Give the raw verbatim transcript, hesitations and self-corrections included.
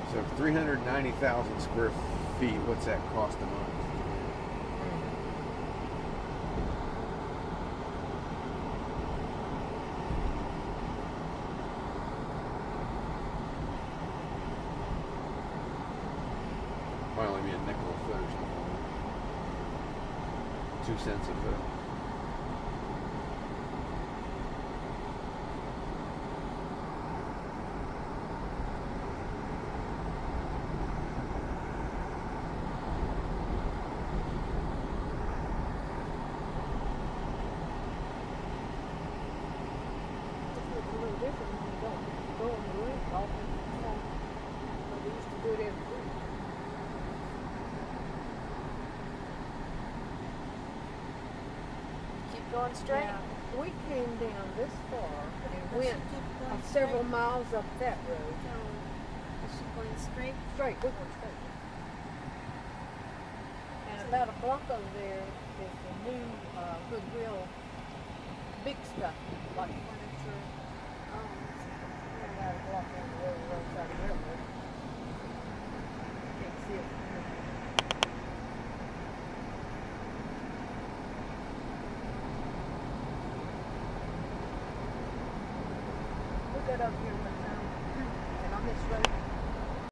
So three hundred ninety thousand square feet, what's that cost a month? Probably only be a nickel a foot or something. Two cents a foot. Different when you don't go on the roof off and but we used to do it every week. Keep going straight. Yeah, we came down this far and went uh, several miles up that road. So, is she going straight? Straight, we're going straight. And about a block over there is the new uh, Goodwill big stuff, like furniture. About a block down the road, right side of the railroad. Can't see it from here. We got up here one time, and on this road